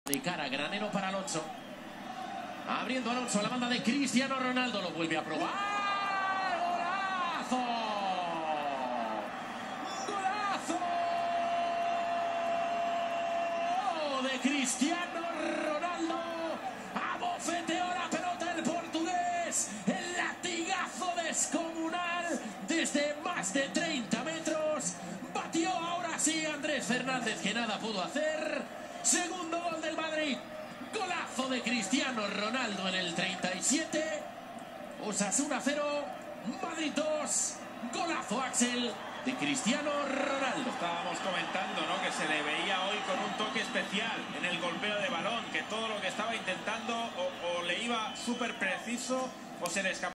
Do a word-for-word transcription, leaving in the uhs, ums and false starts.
De cara, Granero para Alonso. Abriendo Alonso, la banda de Cristiano Ronaldo. Lo vuelve a probar. ¡Golazo! ¡Golazo! De Cristiano Ronaldo. Abofeteó la pelota el portugués. El latigazo descomunal desde más de treinta metros. Batió ahora sí Andrés Fernández, que nada pudo hacer. Segundo gol del Madrid. Golazo de Cristiano Ronaldo en el treinta y siete. Osasuna cero, Madrid dos. Golazo, Axel, de Cristiano Ronaldo. Estábamos comentando, ¿no?, que se le veía hoy con un toque especial en el golpeo de balón, que todo lo que estaba intentando o, o le iba súper preciso o se le escapaba.